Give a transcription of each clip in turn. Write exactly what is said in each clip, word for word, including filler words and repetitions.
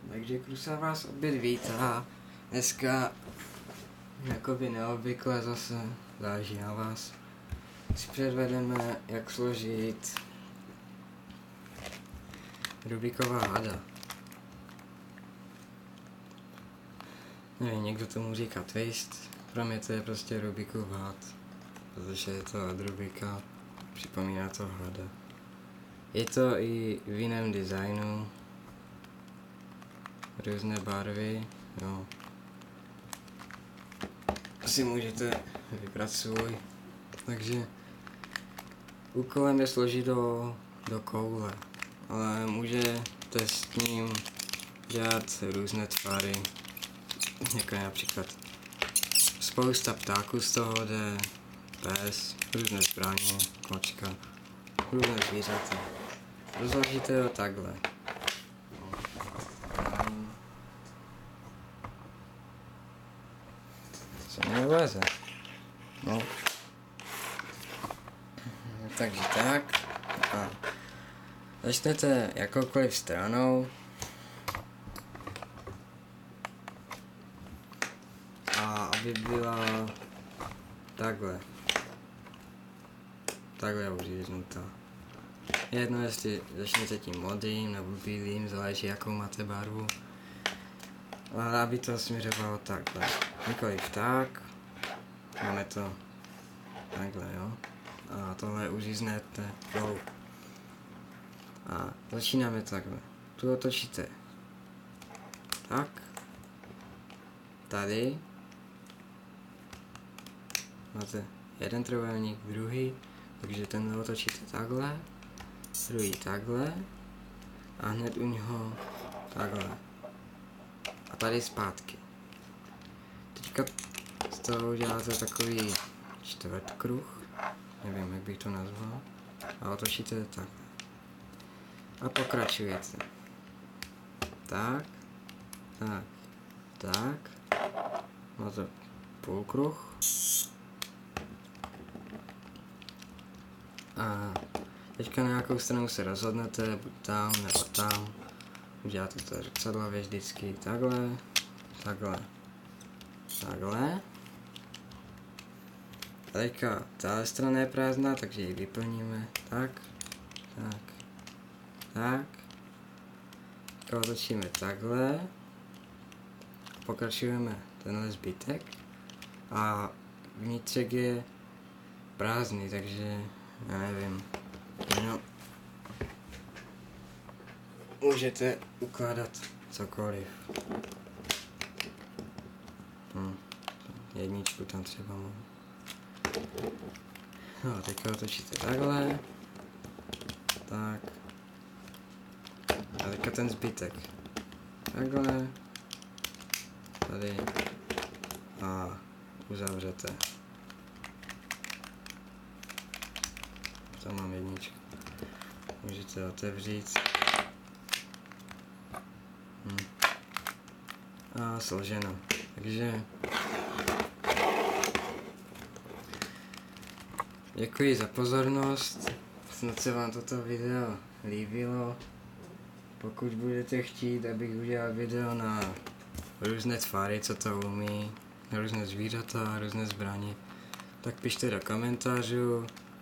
Takže Krusa vás opět vítá. Dneska jakoby neobvykle zase, záleží na vás. Si předvedeme, jak složit Rubiková hada. Nevím, někdo tomu říká twist, pro mě to je prostě Rubikův had, protože je to od Rubika, připomíná to hada. Je to i v jiném designu, různé barvy, jo. Asi můžete vybrat svůj. Takže úkolem je složit do, do koule, ale můžete s ním dělat různé tvary, jako je například spousta ptáků z toho jde, pes, různé zbraně, kočka, různé zvířata. Rozložíte ho takhle. Co mi vleze? No. Takže tak. A začnete jakoukoliv stranou. A aby byla takhle. Takhle uříznutá. Jedno, jestli začnete tím modrým nebo bílým, záleží jakou máte barvu. Ale aby to směřovalo takhle. Nikoliv tak. Máme to takhle, jo. A tohle uříznete dolů. A začínáme takhle. Tu otočíte tak. Tady máte jeden trojúhelník, druhý, takže tenhle otočíte takhle, druhý takhle a hned u něho takhle. A tady zpátky. Teďka z toho uděláte takový čtvrtkruh, nevím, jak bych to nazval, a otočíte takhle. A pokračujete. Tak, tak, tak. Máte půlkruh. A teďka na nějakou stranu se rozhodnete, buď tam nebo tam. Uděláte to zrcadlově vždycky takhle, takhle, takhle. A teďka tahle strana je prázdná, takže ji vyplníme. Tak, tak, tak. Teďka otočíme takhle. Pokračujeme tenhle zbytek. A vnitřek je prázdný, takže já nevím. No. Můžete ukládat cokoliv. Hm. Jedničku tam třeba můžu. No, teďka otočíte takhle. Tak. A teďka ten zbytek. Takhle. Tady. A uzavřete. Tam mám jedničku. Můžete otevřít. Hm. A složeno. Takže děkuji za pozornost. Snad se vám toto video líbilo. Pokud budete chtít, abych udělal video na různé tvary, co to umí, na různé zvířata, různé zbraně, tak pište do komentářů.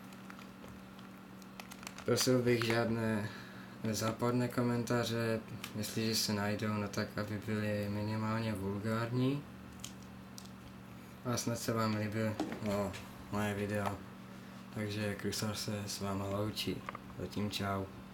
Prosil bych žádné západné komentáře, jestliže se najdou, no tak aby byly minimálně vulgární. A snad se vám líbilo no, moje video. Takže Krusar se s váma loučí. Zatím čau.